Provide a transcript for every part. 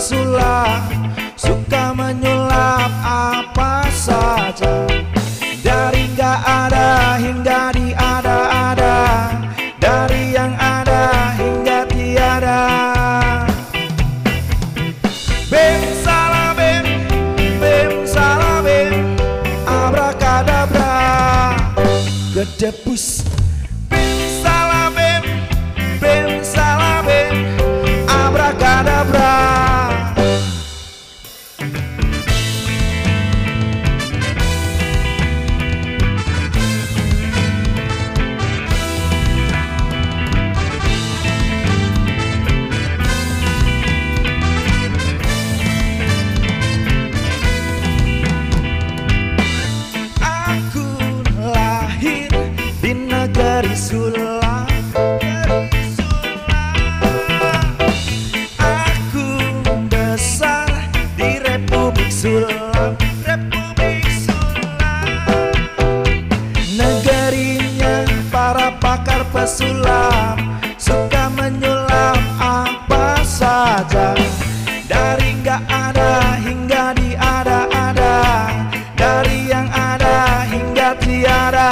pesulap, suka menyulap apa saja. Dari nggak ada hingga diada-ada, dari yang ada hingga tiada. Bim salah bim, bim salah bim, abrakadabra, gedebus. Bim salah bim, bim salah bim, abrakadabra. Negeri sulap, aku besar di Republik Sulap, Republik Sulap. Negerinya para pakar pesulap, suka menyulap apa saja. Dari nggak ada hingga diada-ada, dari yang ada hingga tiada.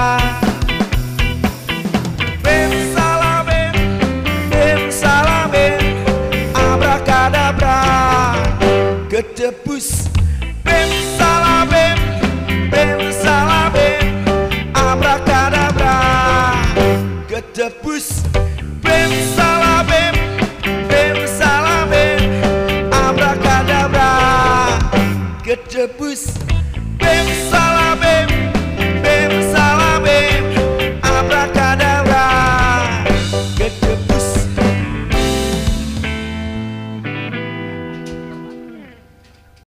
Gedebus, bim salah bim, bim salah bim, abrakadabra. Gedebus, bim salah bim, bim salah bim, abrakadabra. Gedebus.